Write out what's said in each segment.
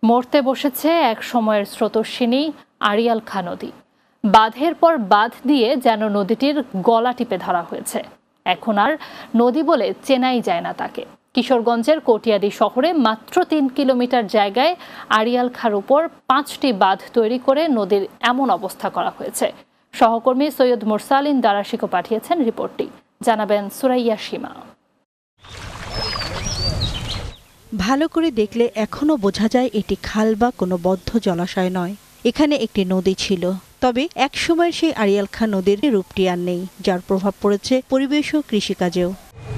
মরতে বসেছে এক সময়ের স্রোতস্বিনী আড়িয়াল খাঁ নদী। বাঁধের পর বাঁধ দিয়ে যেন নদীটির গলা টিপে ধরা হয়েছে। এখন আর নদী বলে চেনাই যায় না তাকে। কিশোরগঞ্জের কটিয়াদি শহরে মাত্র ৩ কিলোমিটার জায়গায় আড়িয়াল খাঁর উপর ৫টি বাঁধ তৈরি করে নদীর এমন অবস্থা করা হয়েছে। সহকর্মী সৈয়দ মুরসালিন দারাশিকো পাঠিয়েছেন রিপোর্টটি, জানাবেন সুরাইয়া সীমা। ভালো করে দেখলে এখনো বোঝা যায় এটি খাল বা কোনো বদ্ধ জলাশয় নয়। এখানে একটি নদী ছিল, তবে একসময়ের সেই আড়িয়াল খাঁ নদীর রূপটি আর নেই, যার প্রভাব পড়েছে পরিবেশ ও কৃষিকাজেও।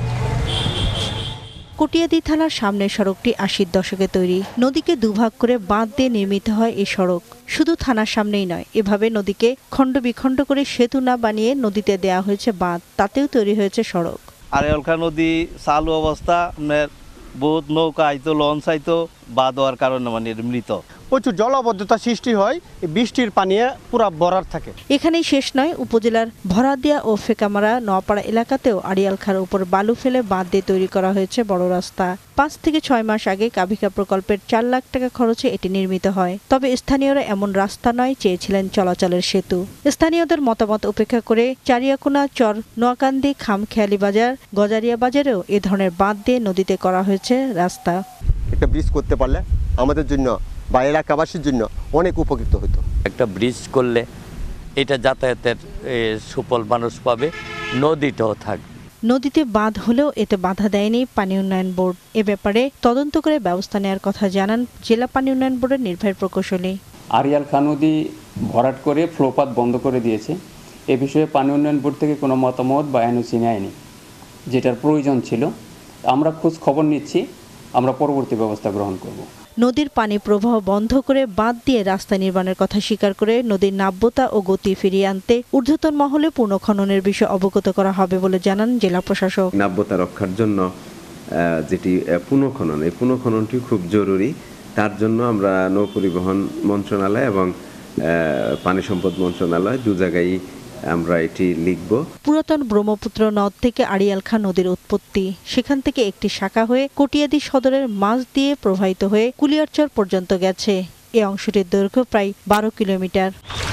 কটিয়াদি থানার সামনের সড়কটি ৮০ দশকে তৈরি। নদীকে দুভাগ করে বাঁধ দিয়ে নির্মিত হয় এই সড়ক। শুধু থানার সামনেই নয়, এভাবে নদীকে খণ্ড বিখণ্ড করে সেতু না বানিয়ে নদীতে দেয়া হয়েছে বাঁধ, তাতেও তৈরি হয়েছে সড়ক। আড়িয়াল খাঁ নদী চালু অবস্থা, বহুত নৌকা আইতো, লঞ্চ আইতো, বাঁধ হওয়ার কারণে মৃত। প্রচুর জলাবদ্ধতা সৃষ্টি হয়, বৃষ্টির পানি পুরা ভরার থাকে। এখানেই শেষ নয়, উপজেলার ভরাদিয়া ও ফেকামারা নোয়াপাড়া এলাকাতেও আড়িয়াল খাঁর উপর বালু ফেলে বাঁধ দিয়ে তৈরি করা হয়েছে বড় রাস্তা। ৫ থেকে ৬ মাস আগে কাভিকা প্রকল্পের ৪ লাখ টাকা খরচে এটি নির্মিত হয়। তবে স্থানীয়রা এমন রাস্তা নয় চেয়েছিলেন চলাচলের সেতু। স্থানীয়দের মতামত উপেক্ষা করে চারিয়াকুনা, চর নোয়াকান্দি, খামখেয়ালি বাজার, গজারিয়া বাজারেও এ ধরনের বাঁধ দিয়ে নদীতে করা হয়েছে রাস্তা। একটা ব্রিজ করতে পারলে আমাদের জন্য বা এলাকাবাসীর জন্য অনেক উপকৃত হতো। একটা ব্রিজ করলে এটা যাতায়াতের সুফল মানুষ পাবে, নদীটাও থাকবে। নদীতে বাঁধ হলেও এতে বাধা দেয়নি পানি উন্নয়ন বোর্ড। এ ব্যাপারে তদন্ত করে ব্যবস্থা নেওয়ার কথা জানান জেলা পানি উন্নয়ন বোর্ডের নির্বাহী প্রকৌশলী। আড়িয়াল খাঁ নদী ভরাট করে ফ্লোপাত বন্ধ করে দিয়েছে। এ বিষয়ে পানি উন্নয়ন বোর্ড থেকে কোনো মতামত বা এনওসি নেয়নি, যেটার প্রয়োজন ছিল। আমরা খোঁজ খবর নিচ্ছি, আমরা পরবর্তী ব্যবস্থা গ্রহণ করব। নদীর পানি প্রবাহ বন্ধ করে বাঁধ দিয়ে রাস্তা নির্মাণের কথা স্বীকার করে নদীর নাব্যতা ও গতি ফিরিয়ে আনতে ঊর্ধ্বতন মহলে পুনঃখননের বিষয়ে অবগত করা হবে বলে জানান জেলা প্রশাসক। নাব্যতা রক্ষার জন্য যেটি পুনঃখনন, এই পুনঃখননটি খুব জরুরি। তার জন্য আমরা নৌ পরিবহন মন্ত্রণালয় এবং পানি সম্পদ মন্ত্রণালয় দু জায়গায় আমরা এটি লিখব। পুরাতন ব্রহ্মপুত্র নদ থেকে আড়িয়াল খাঁ নদীর উৎপত্তি। সেখান থেকে একটি শাখা হয়ে কটিয়াদি সদরের মাঝ দিয়ে প্রবাহিত হয়ে কুলিয়ারচর পর্যন্ত গেছে। এই অংশটির দৈর্ঘ্য প্রায় ১২ kilometre.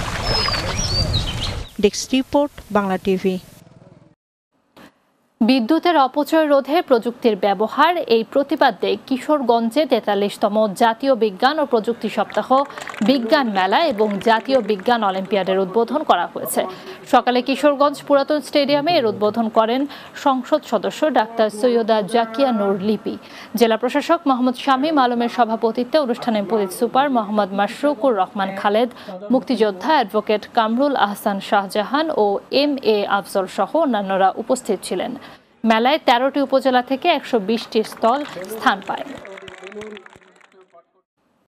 Desk report, Bangla TV. বিদ্যুতের অপচয় রোধে প্রযুক্তির ব্যবহার, এই প্রতিপাদ্যে কিশোরগঞ্জে ৪৩তম জাতীয় বিজ্ঞান ও প্রযুক্তি সপ্তাহ, বিজ্ঞান মেলা এবং জাতীয় বিজ্ঞান অলিম্পিয়াডের উদ্বোধন করা হয়েছে। সকালে কিশোরগঞ্জ পুরাতন স্টেডিয়ামে এর উদ্বোধন করেন সংসদ সদস্য ডাক্তার সৈয়দা জাকিয়া নূর লিপি। জেলা প্রশাসক মোহাম্মদ শামীম আলমের সভাপতিত্বে অনুষ্ঠানে পুলিশ সুপার মোহাম্মদ মাশরুকুর রহমান খালেদ, মুক্তিযোদ্ধা অ্যাডভোকেট কামরুল আহসান শাহজাহান ও MA আফজল সহ অন্যান্যরা উপস্থিত ছিলেন। মেলায় ১৩টি উপজেলা থেকে ১২০টি স্টল স্থান পায়।